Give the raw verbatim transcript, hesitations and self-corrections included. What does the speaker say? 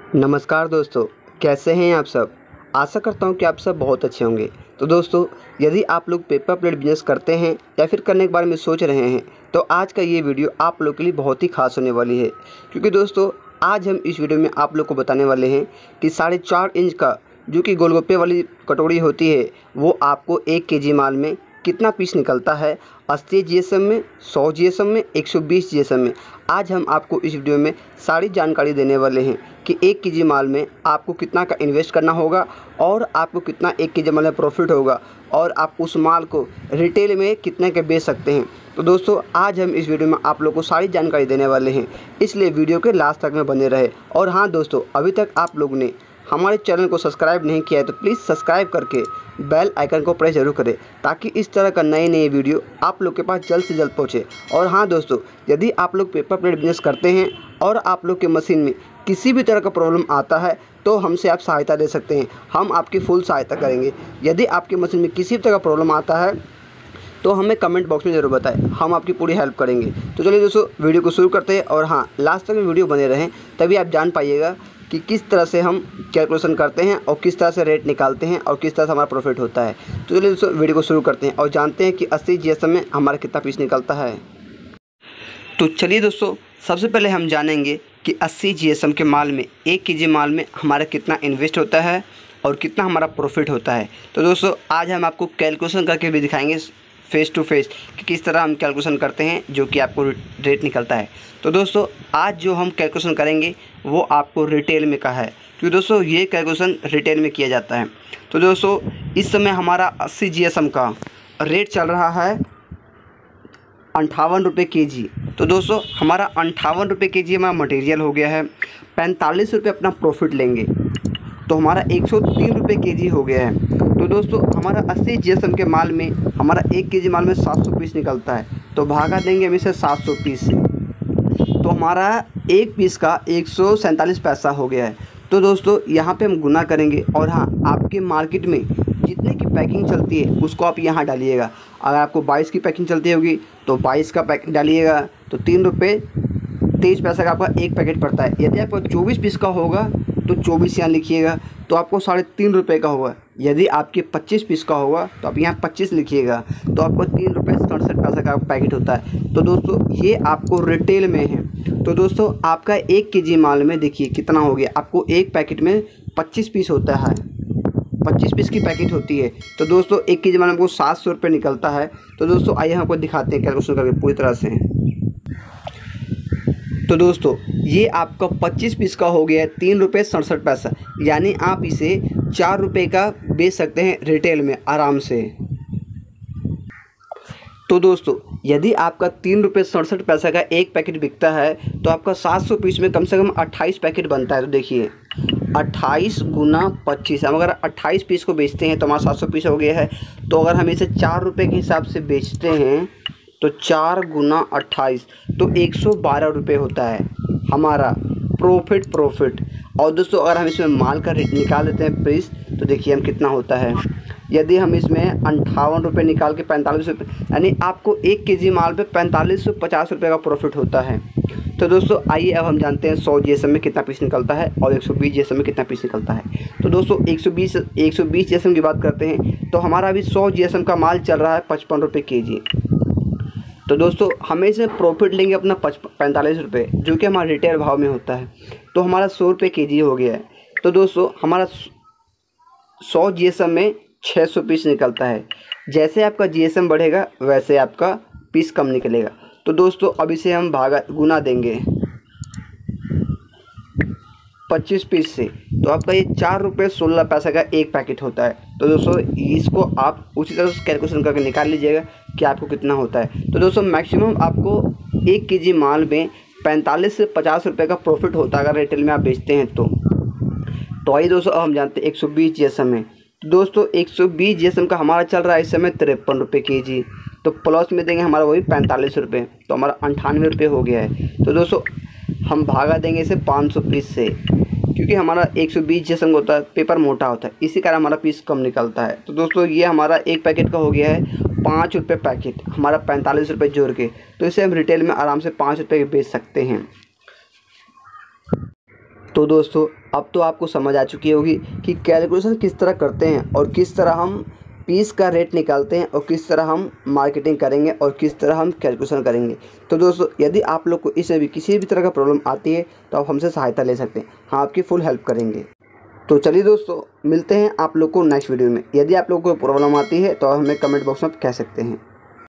नमस्कार दोस्तों, कैसे हैं आप सब। आशा करता हूं कि आप सब बहुत अच्छे होंगे। तो दोस्तों, यदि आप लोग पेपर प्लेट बिजनेस करते हैं या फिर करने के बारे में सोच रहे हैं तो आज का ये वीडियो आप लोग के लिए बहुत ही खास होने वाली है। क्योंकि दोस्तों, आज हम इस वीडियो में आप लोग को बताने वाले हैं कि साढ़े चार इंच का जो कि गोलगप्पे वाली कटोरी होती है वो आपको एक के जी माल में कितना पीस निकलता है, अस्सी जी एस एम में, सौ जी एस एम में, एक सौ बीस जी एस एम में। आज हम आपको इस वीडियो में सारी जानकारी देने वाले हैं कि एक के जी माल में आपको कितना का इन्वेस्ट करना होगा और आपको कितना एक के जी माल में प्रॉफिट होगा और आप उस माल को रिटेल में कितने के बेच सकते हैं। तो दोस्तों, आज हम इस वीडियो में आप लोगों को सारी जानकारी देने वाले हैं, इसलिए वीडियो के लास्ट तक में बने रहे। और हाँ दोस्तों, अभी तक आप लोग ने हमारे चैनल को सब्सक्राइब नहीं किया है तो प्लीज़ सब्सक्राइब करके बेल आइकन को प्रेस जरूर करें ताकि इस तरह का नए नए वीडियो आप लोग के पास जल्द से जल्द पहुंचे। और हाँ दोस्तों, यदि आप लोग पेपर प्लेट बिजनेस करते हैं और आप लोग के मशीन में किसी भी तरह का प्रॉब्लम आता है तो हमसे आप सहायता ले सकते हैं, हम आपकी फुल सहायता करेंगे। यदि आपके मशीन में किसी भी तरह का प्रॉब्लम आता है तो हमें कमेंट बॉक्स में ज़रूर बताएं, हम आपकी पूरी हेल्प करेंगे। तो चलिए दोस्तों, वीडियो को शुरू करते हैं। और हाँ, लास्ट तक वीडियो बने रहें, तभी आप जान पाइएगा कि किस तरह से हम कैलकुलेशन करते हैं और किस तरह से रेट निकालते हैं और किस तरह से हमारा प्रॉफिट होता है। तो चलिए दोस्तों, वीडियो को शुरू करते हैं और जानते हैं कि अस्सी जी एस एम में हमारा कितना पीस निकलता है। तो चलिए दोस्तों, सबसे पहले हम जानेंगे कि अस्सी जी एस एम के माल में, एक के जी माल में हमारा कितना इन्वेस्ट होता है और कितना हमारा प्रॉफिट होता है। तो दोस्तों, आज हम आपको कैलकुलेशन करके भी दिखाएंगे फेस टू फेस कि किस तरह हम कैलकुलेशन करते हैं जो कि आपको रेट निकलता है। तो दोस्तों, आज जो हम कैलकुलेशन करेंगे वो आपको रिटेल में का है, क्योंकि दोस्तों ये कैलकुलेशन रिटेल में किया जाता है। तो दोस्तों, इस समय हमारा अस्सी जी एस एम का रेट चल रहा है अंठावन रुपये के जी। तो दोस्तों, हमारा अंठावन रुपये के जी हमारा मटेरियल हो गया है, पैंतालीस रुपये अपना प्रॉफिट लेंगे तो हमारा एक सौ तीन रुपये के जी हो गया है। तो दोस्तों, हमारा अस्सी जी एस एम के माल में हमारा एक के जी माल में सात सौ पीस निकलता है, तो भागा देंगे हम इसे सात सौ पीस से, तो हमारा एक पीस का एक सौ सैंतालीस पैसा हो गया है। तो दोस्तों, यहाँ पे हम गुना करेंगे और हाँ, आपके मार्केट में जितने की पैकिंग चलती है उसको आप यहाँ डालिएगा। अगर आपको बाईस की पैकिंग चलती होगी तो बाईस का पैकेट डालिएगा, तो तीन रुपये तेईस पैसा का आपका एक पैकेट पड़ता है। यदि आपका चौबीस पीस का होगा तो चौबीस यहाँ लिखिएगा, तो आपको साढ़े तीन रुपये का होगा। यदि आपके पच्चीस पीस का होगा तो आप यहाँ पच्चीस लिखिएगा, तो आपको तीन रुपये सड़सठ पैसा का पैकेट होता है। तो दोस्तों, ये आपको रिटेल में है। तो दोस्तों, आपका एक के जी माल में देखिए कितना हो गया, आपको एक पैकेट में पच्चीस पीस होता है, पच्चीस पीस की पैकेट होती है। तो दोस्तों, एक के जी माल में आपको सात सौ रुपये निकलता है। तो दोस्तों, आइए हम आपको दिखाते हैं कैलकुलेशन करके पूरी तरह से। तो दोस्तों, ये आपका पच्चीस पीस का हो गया है तीन रुपये सड़सठ पैसा, यानी आप इसे चार रुपये का बेच सकते हैं रिटेल में आराम से। तो दोस्तों, यदि आपका तीन रुपये सड़सठ पैसा का एक पैकेट बिकता है तो आपका सात सौ पीस में कम से कम अट्ठाईस पैकेट बनता है। तो देखिए, अट्ठाईस गुना पच्चीस, हम अगर अट्ठाईस पीस को बेचते हैं तो हमारा सात सौ पीस हो गया है। तो अगर हम इसे चार रुपये के हिसाब से बेचते हैं तो चार गुना अट्ठाईस, तो एक सौ बारह रुपये होता है हमारा प्रॉफिट प्रॉफिट और दोस्तों, अगर हम इसमें माल का रेट निकाल लेते हैं पीस, तो देखिए हम कितना होता है। यदि हम इसमें अंठावन रुपये निकाल के पैंतालीस रुपये, यानी आपको एक के जी माल पे पैंतालीस सौ पचास रुपये का प्रॉफिट होता है। तो दोस्तों, आइए अब हम जानते हैं सौ जी एस एम में कितना पीस निकलता है और एक सौ बीस जी एस एम में कितना पीस निकलता है। तो दोस्तों, एक सौ बीस एक सौ बीस जी एस एम की बात करते हैं तो हमारा अभी सौ जी एस एम का माल चल रहा है पचपन रुपये के जी। तो दोस्तों, हमें इसमें प्रॉफिट लेंगे अपना पचपन पैंतालीस रुपये, जो कि हमारा रिटेल भाव में होता है। तो हमारा सौ रुपये के जी हो गया है। तो दोस्तों, हमारा सौ जी एस एम में छः सौ पीस निकलता है। जैसे आपका जी एस एम बढ़ेगा वैसे आपका पीस कम निकलेगा। तो दोस्तों, अब इसे हम भागा गुना देंगे पच्चीस पीस से, तो आपका ये चार रुपये सोलह पैसा का एक पैकेट होता है। तो दोस्तों, इसको आप उसी तरह से कैलकुलेशन करके निकाल लीजिएगा कि आपको कितना होता है। तो दोस्तों, मैक्सिमम आपको एक के जी माल में पैंतालीस से पचास रुपये का प्रॉफिट होता है अगर रिटेल में आप बेचते हैं तो। तो आइए दोस्तों, अब हम जानते हैं एक सौ बीस जी एस एम में। तो दोस्तों, एक सौ बीस जी एस एम का हमारा चल रहा है इस समय तिरपन रुपये के जी, तो प्लस में देंगे हमारा वही पैंतालीस रुपये, तो हमारा अंठानवे रुपये हो गया है। तो दोस्तों, हम भागा देंगे इसे पाँच सौ पीस से, क्योंकि हमारा एक सौ बीस जी एस एम होता है, पेपर मोटा होता है, इसी कारण हमारा पीस कम निकलता है। तो दोस्तों, ये हमारा एक पैकेट का हो गया है पाँच रुपये पैकेट, हमारा पैंतालीस रुपये जोड़ के, तो इसे हम रिटेल में आराम से पाँच रुपये के बेच सकते हैं। तो दोस्तों अब तो आपको समझ आ चुकी होगी कि कैलकुलेशन किस तरह करते हैं और किस तरह हम पीस का रेट निकालते हैं और किस तरह हम मार्केटिंग करेंगे और किस तरह हम कैलकुलेशन करेंगे। तो दोस्तों यदि आप लोग को इसमें भी किसी भी तरह का प्रॉब्लम आती है तो आप हमसे सहायता ले सकते हैं, हम आपकी फुल हेल्प करेंगे। तो चलिए दोस्तों मिलते हैं आप लोग को नेक्स्ट वीडियो में। यदि आप लोग को प्रॉब्लम आती है तो हमें कमेंट बॉक्स में कह सकते हैं।